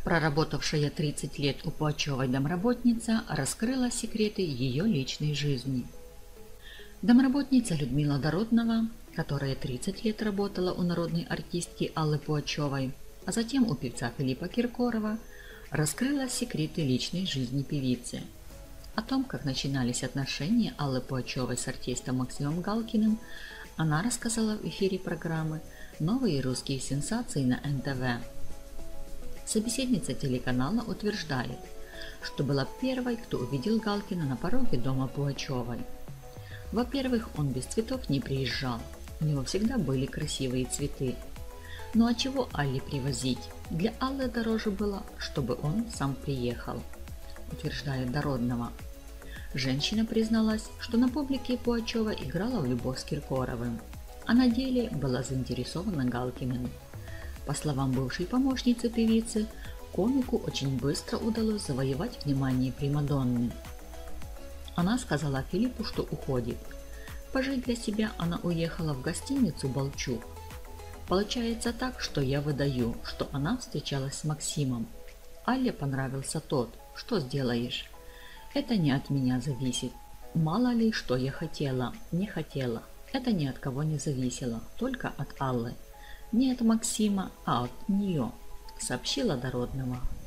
Проработавшая 30 лет у Пугачевой домработница раскрыла секреты ее личной жизни. Домработница Людмила Дороднова, которая 30 лет работала у народной артистки Аллы Пугачевой, а затем у певца Филиппа Киркорова, раскрыла секреты личной жизни певицы. О том, как начинались отношения Аллы Пугачевой с артистом Максимом Галкиным, она рассказала в эфире программы «Новые русские сенсации» на НТВ. Собеседница телеканала утверждает, что была первой, кто увидел Галкина на пороге дома Пугачевой. Во-первых, он без цветов не приезжал, у него всегда были красивые цветы. Ну а чего Алле привозить? Для Аллы дороже было, чтобы он сам приехал, утверждает Дороднова. Женщина призналась, что на публике Пугачева играла в любовь с Киркоровым, а на деле была заинтересована Галкиным. По словам бывшей помощницы певицы, комику очень быстро удалось завоевать внимание примадонны. Она сказала Филиппу, что уходит. Пожить для себя она уехала в гостиницу «Балчуг». Получается так, что я выдаю, что она встречалась с Максимом. Алле понравился тот, что сделаешь. Это не от меня зависит. Мало ли, что я хотела, не хотела. Это ни от кого не зависело, только от Аллы. Не от Максима, а от нее, сообщила Дороднова.